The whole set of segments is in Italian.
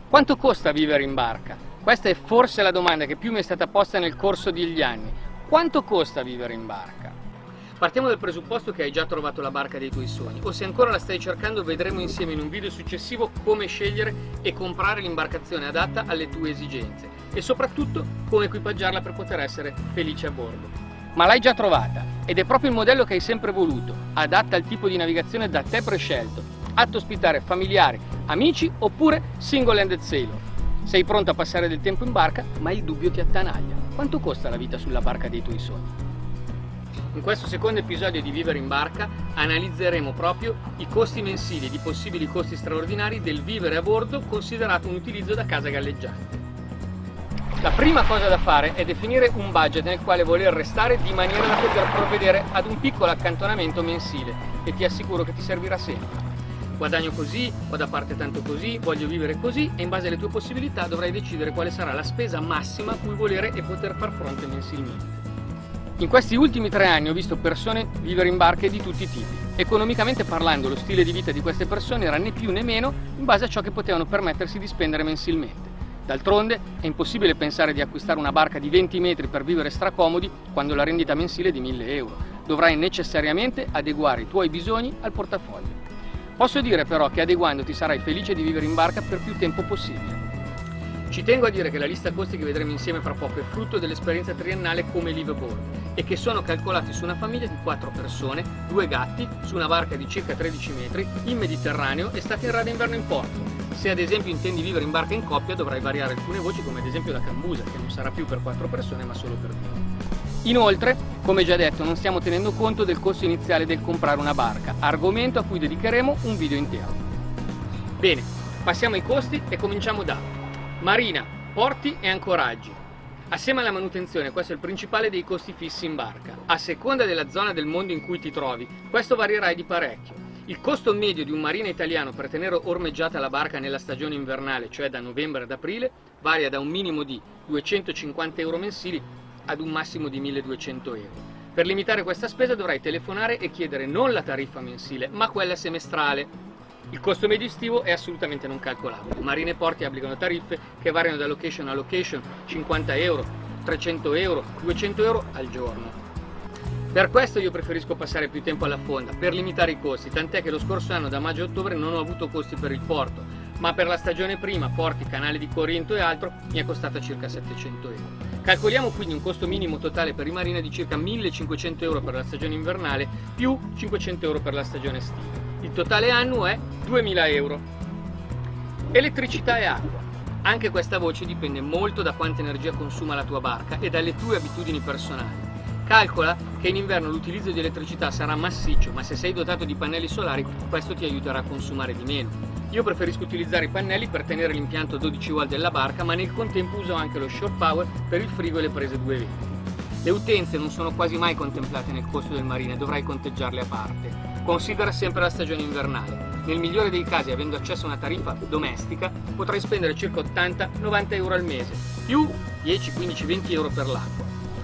Quanto costa vivere in barca? Questa è forse la domanda che più mi è stata posta nel corso degli anni. Quanto costa vivere in barca? Partiamo dal presupposto che hai già trovato la barca dei tuoi sogni, o se ancora la stai cercando vedremo insieme in un video successivo come scegliere e comprare l'imbarcazione adatta alle tue esigenze e soprattutto come equipaggiarla per poter essere felice a bordo. Ma l'hai già trovata ed è proprio il modello che hai sempre voluto, adatta al tipo di navigazione da te prescelto, atto a ospitare familiari, amici oppure single-handed sailor. Sei pronto a passare del tempo in barca, ma il dubbio ti attanaglia. Quanto costa la vita sulla barca dei tuoi sogni? In questo secondo episodio di Vivere in Barca analizzeremo proprio i costi mensili ed i possibili costi straordinari del vivere a bordo considerato un utilizzo da casa galleggiante. La prima cosa da fare è definire un budget nel quale voler restare di maniera da poter provvedere ad un piccolo accantonamento mensile e ti assicuro che ti servirà sempre. Guadagno così, ho da parte tanto così, voglio vivere così e in base alle tue possibilità dovrai decidere quale sarà la spesa massima a cui volere e poter far fronte mensilmente. In questi ultimi 3 anni ho visto persone vivere in barche di tutti i tipi. Economicamente parlando, lo stile di vita di queste persone era né più né meno in base a ciò che potevano permettersi di spendere mensilmente. D'altronde è impossibile pensare di acquistare una barca di 20 metri per vivere stracomodi quando la rendita mensile è di 1.000 euro. Dovrai necessariamente adeguare i tuoi bisogni al portafoglio. Posso dire però che adeguandoti sarai felice di vivere in barca per più tempo possibile. Ci tengo a dire che la lista costi che vedremo insieme fra poco è frutto dell'esperienza triennale come liveaboard e che sono calcolati su una famiglia di 4 persone, 2 gatti, su una barca di circa 13 metri, in Mediterraneo e stata in rada inverno in porto. Se ad esempio intendi vivere in barca in coppia dovrai variare alcune voci come ad esempio la cambusa, che non sarà più per 4 persone ma solo per 2. Inoltre, come già detto, non stiamo tenendo conto del costo iniziale del comprare una barca, argomento a cui dedicheremo un video intero. Bene, passiamo ai costi e cominciamo da marina, porti e ancoraggi. Assieme alla manutenzione questo è il principale dei costi fissi in barca. A seconda della zona del mondo in cui ti trovi, questo varierà di parecchio. Il costo medio di un marina italiano per tenere ormeggiata la barca nella stagione invernale, cioè da novembre ad aprile, varia da un minimo di 250 euro mensili ad un massimo di 1.200 euro. Per limitare questa spesa dovrai telefonare e chiedere non la tariffa mensile, ma quella semestrale. Il costo medio estivo è assolutamente non calcolabile. Marine e porti applicano tariffe che variano da location a location, 50 euro, 300 euro, 200 euro al giorno. Per questo io preferisco passare più tempo alla fonda, per limitare i costi, tant'è che lo scorso anno da maggio a ottobre non ho avuto costi per il porto, ma per la stagione prima, porti, canale di Corinto e altro, mi è costata circa 700 euro. Calcoliamo quindi un costo minimo totale per i marine di circa 1.500 euro per la stagione invernale più 500 euro per la stagione estiva. Il totale annuo è 2.000 euro. Elettricità e acqua. Anche questa voce dipende molto da quanta energia consuma la tua barca e dalle tue abitudini personali. Calcola che in inverno l'utilizzo di elettricità sarà massiccio, ma se sei dotato di pannelli solari questo ti aiuterà a consumare di meno. Io preferisco utilizzare i pannelli per tenere l'impianto 12 volt della barca, ma nel contempo uso anche lo shore power per il frigo e le prese 220. Le utenze non sono quasi mai contemplate nel costo del marine, dovrai conteggiarle a parte. Considera sempre la stagione invernale. Nel migliore dei casi, avendo accesso a una tariffa domestica, potrai spendere circa 80-90 euro al mese, più 10, 15, 20 euro per l'acqua.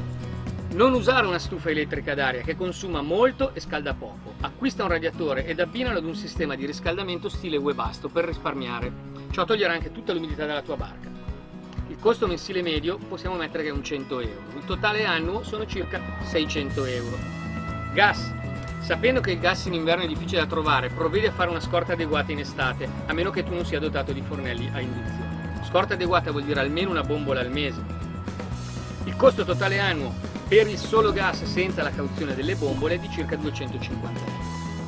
Non usare una stufa elettrica d'aria che consuma molto e scalda poco. Acquista un radiatore ed abbinalo ad un sistema di riscaldamento stile Webasto per risparmiare. Ciò toglierà anche tutta l'umidità dalla tua barca. Il costo mensile medio possiamo mettere che è un 100 euro. Il totale annuo sono circa 600 euro. Gas. Sapendo che il gas in inverno è difficile da trovare, provvedi a fare una scorta adeguata in estate, a meno che tu non sia dotato di fornelli a induzione. Scorta adeguata vuol dire almeno una bombola al mese. Il costo totale annuo per il solo gas senza la cauzione delle bombole è di circa 250 euro.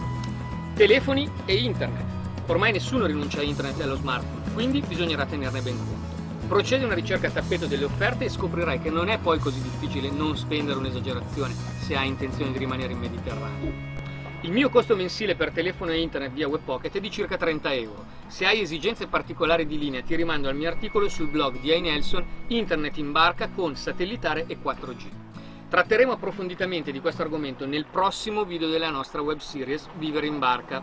Telefoni e internet. Ormai nessuno rinuncia a internet e allo smartphone, quindi bisognerà tenerne ben conto. Procedi a una ricerca a tappeto delle offerte e scoprirai che non è poi così difficile non spendere un'esagerazione se hai intenzione di rimanere in Mediterraneo. Il mio costo mensile per telefono e internet via WebPocket è di circa 30 euro. Se hai esigenze particolari di linea ti rimando al mio articolo sul blog di iNelson Internet in barca con satellitare e 4G. Tratteremo approfonditamente di questo argomento nel prossimo video della nostra web series Vivere in barca.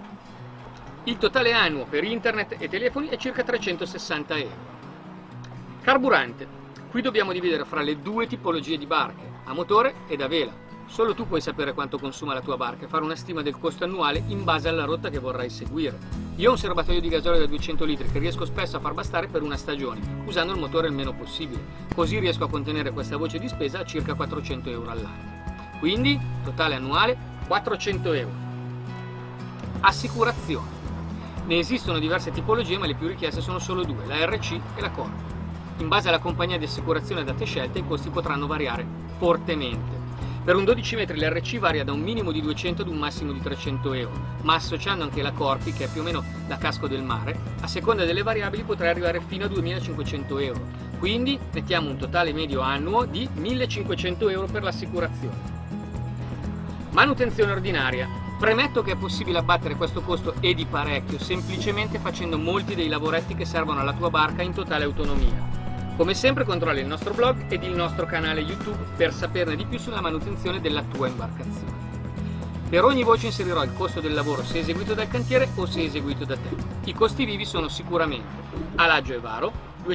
Il totale annuo per internet e telefoni è circa 360 euro. Carburante. Qui dobbiamo dividere fra le due tipologie di barche, a motore ed a vela. Solo tu puoi sapere quanto consuma la tua barca e fare una stima del costo annuale in base alla rotta che vorrai seguire. Io ho un serbatoio di gasolio da 200 litri che riesco spesso a far bastare per una stagione, usando il motore il meno possibile. Così riesco a contenere questa voce di spesa a circa 400 euro all'anno. Quindi, totale annuale, 400 euro. Assicurazione. Ne esistono diverse tipologie, ma le più richieste sono solo due, la RC e la Corp. In base alla compagnia di assicurazione da te scelta, i costi potranno variare fortemente. Per un 12 metri l'RC varia da un minimo di 200 ad un massimo di 300 euro, ma associando anche la Corpi, che è più o meno la casco del mare, a seconda delle variabili potrai arrivare fino a 2500 euro. Quindi mettiamo un totale medio annuo di 1500 euro per l'assicurazione. Manutenzione ordinaria. Premetto che è possibile abbattere questo costo e di parecchio, semplicemente facendo molti dei lavoretti che servono alla tua barca in totale autonomia. Come sempre controlli il nostro blog ed il nostro canale YouTube per saperne di più sulla manutenzione della tua imbarcazione. Per ogni voce inserirò il costo del lavoro se eseguito dal cantiere o se eseguito da te. I costi vivi sono sicuramente alaggio e varo,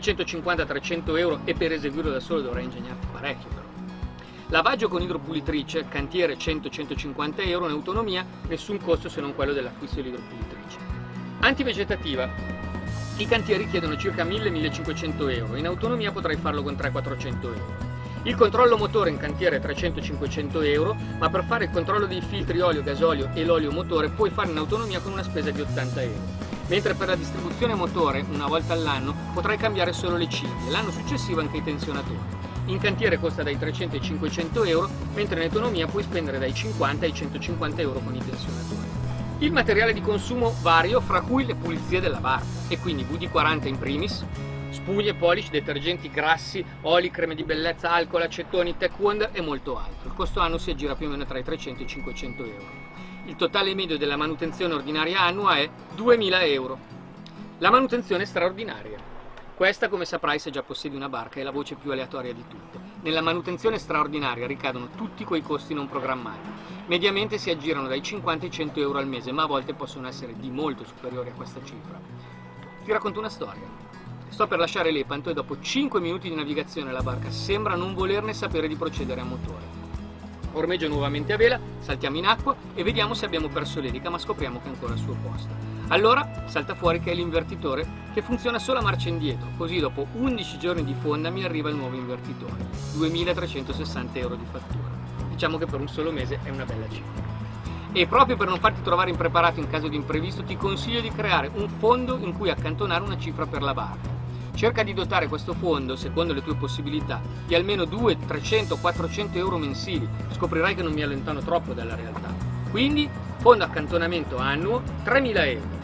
250-300 euro, e per eseguirlo da solo dovrai ingegnarti parecchio però. Lavaggio con idropulitrice, cantiere 100-150 euro, in autonomia nessun costo se non quello dell'acquisto dell'idropulitrice. Antivegetativa. I cantieri chiedono circa 1000-1500 euro, in autonomia potrai farlo con 300-400 euro. Il controllo motore in cantiere è 300-500 euro, ma per fare il controllo dei filtri olio, gasolio e l'olio motore puoi fare in autonomia con una spesa di 80 euro. Mentre per la distribuzione motore, una volta all'anno, potrai cambiare solo le cinghie, l'anno successivo anche i tensionatori. In cantiere costa dai 300 ai 500 euro, mentre in autonomia puoi spendere dai 50 ai 150 euro con i tensionatori. Il materiale di consumo vario, fra cui le pulizie della barca, e quindi WD-40 in primis, spugne, polish, detergenti, grassi, oli, creme di bellezza, alcol, acetoni, Tech Wonder e molto altro. Il costo annuo si aggira più o meno tra i 300 e i 500 euro. Il totale medio della manutenzione ordinaria annua è 2000 euro. La manutenzione straordinaria. Questa, come saprai se già possiedi una barca, è la voce più aleatoria di tutte. Nella manutenzione straordinaria ricadono tutti quei costi non programmati. Mediamente si aggirano dai 50 ai 100 euro al mese, ma a volte possono essere di molto superiori a questa cifra. Ti racconto una storia. Sto per lasciare Lepanto e dopo 5 minuti di navigazione la barca sembra non volerne sapere di procedere a motore. Ormeggio nuovamente a vela, saltiamo in acqua e vediamo se abbiamo perso l'elica, ma scopriamo che è ancora al suo posto. Allora salta fuori che è l'invertitore che funziona solo a marcia indietro, così dopo 11 giorni di fonda mi arriva il nuovo invertitore, 2360 euro di fattura. Diciamo che per un solo mese è una bella cifra. E proprio per non farti trovare impreparato in caso di imprevisto ti consiglio di creare un fondo in cui accantonare una cifra per la barca. Cerca di dotare questo fondo, secondo le tue possibilità, di almeno 200, 300, 400 euro mensili. Scoprirai che non mi allontano troppo dalla realtà. Quindi, fondo accantonamento annuo, 3000 euro.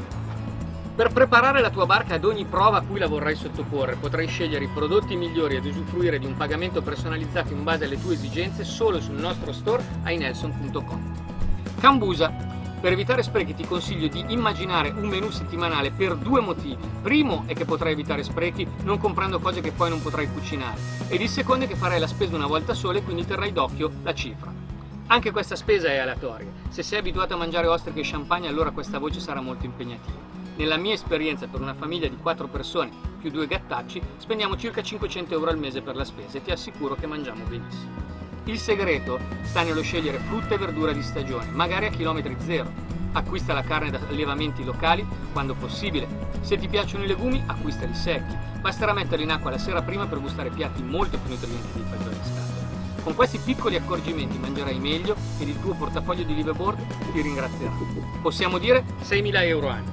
Per preparare la tua barca ad ogni prova a cui la vorrai sottoporre, potrai scegliere i prodotti migliori ed usufruire di un pagamento personalizzato in base alle tue esigenze solo sul nostro store ainelson.com. Cambusa. Per evitare sprechi ti consiglio di immaginare un menù settimanale per due motivi. Primo è che potrai evitare sprechi non comprando cose che poi non potrai cucinare, ed il secondo è che farai la spesa una volta sola e quindi terrai d'occhio la cifra. Anche questa spesa è aleatoria. Se sei abituato a mangiare ostriche e champagne, allora questa voce sarà molto impegnativa. Nella mia esperienza, per una famiglia di 4 persone più 2 gattacci, spendiamo circa 500 euro al mese per la spesa e ti assicuro che mangiamo benissimo. Il segreto sta nello scegliere frutta e verdura di stagione, magari a chilometri zero. Acquista la carne da allevamenti locali quando possibile. Se ti piacciono i legumi, acquistali secchi. Basterà metterli in acqua la sera prima per gustare piatti molto più nutrienti dei fagioli in scatola. Con questi piccoli accorgimenti mangerai meglio ed il tuo portafoglio di liveaboard ti ringrazierà. Possiamo dire 6.000 euro anno.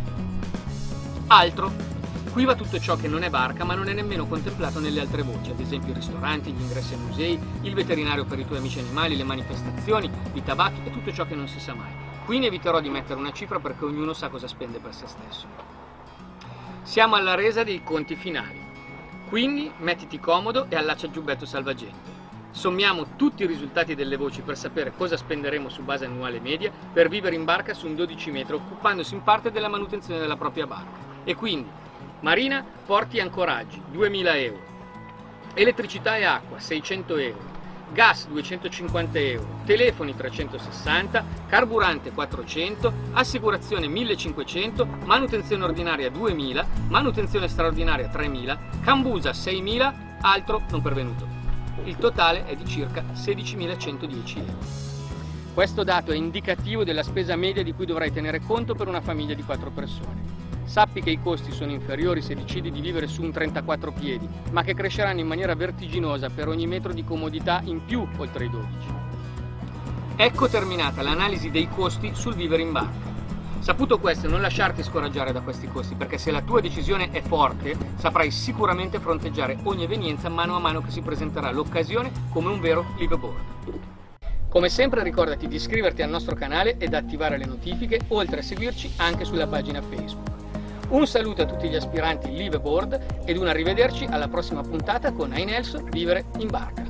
Altro. Qui va tutto ciò che non è barca ma non è nemmeno contemplato nelle altre voci, ad esempio i ristoranti, gli ingressi ai musei, il veterinario per i tuoi amici animali, le manifestazioni, i tabacchi e tutto ciò che non si sa mai. Qui ne eviterò di mettere una cifra perché ognuno sa cosa spende per se stesso. Siamo alla resa dei conti finali, quindi mettiti comodo e allaccia il giubbetto salvagente. Sommiamo tutti i risultati delle voci per sapere cosa spenderemo su base annuale media per vivere in barca su un 12 metri occupandosi in parte della manutenzione della propria barca. E quindi marina, porti e ancoraggi, 2.000 euro. Elettricità e acqua, 600 euro. Gas, 250 euro. Telefoni, 360. Carburante, 400. Assicurazione, 1.500. Manutenzione ordinaria, 2.000. Manutenzione straordinaria, 3.000. Cambusa, 6.000. Altro non pervenuto. Il totale è di circa 16.110 euro. Questo dato è indicativo della spesa media di cui dovrai tenere conto per una famiglia di 4 persone. Sappi che i costi sono inferiori se decidi di vivere su un 34 piedi, ma che cresceranno in maniera vertiginosa per ogni metro di comodità in più oltre i 12. Ecco terminata l'analisi dei costi sul vivere in barca. Saputo questo, non lasciarti scoraggiare da questi costi, perché se la tua decisione è forte, saprai sicuramente fronteggiare ogni evenienza mano a mano che si presenterà l'occasione come un vero liveaboard. Come sempre ricordati di iscriverti al nostro canale ed attivare le notifiche, oltre a seguirci anche sulla pagina Facebook. Un saluto a tutti gli aspiranti liveaboard ed un arrivederci alla prossima puntata con Ainelso Vivere in Barca.